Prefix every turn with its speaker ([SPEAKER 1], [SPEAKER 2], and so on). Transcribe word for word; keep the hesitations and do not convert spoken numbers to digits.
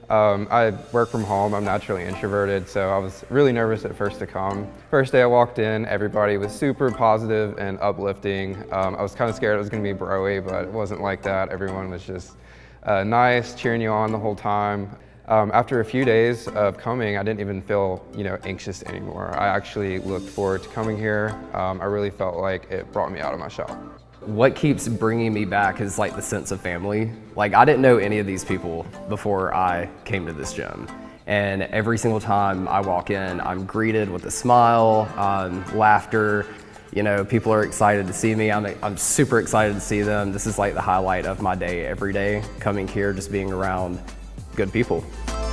[SPEAKER 1] Um, I work from home, I'm naturally introverted, so I was really nervous at first to come. First day I walked in, everybody was super positive and uplifting. Um, I was kind of scared it was going to be bro-y, but it wasn't like that. Everyone was just uh, nice, cheering you on the whole time. Um, after a few days of coming, I didn't even feel, you know, anxious anymore. I actually looked forward to coming here. Um, I really felt like it brought me out of my shell.
[SPEAKER 2] What keeps bringing me back is like the sense of family. Like I didn't know any of these people before I came to this gym. And every single time I walk in, I'm greeted with a smile, um, laughter. You know, people are excited to see me. I'm, I'm super excited to see them. This is like the highlight of my day every day, coming here, just being around good people.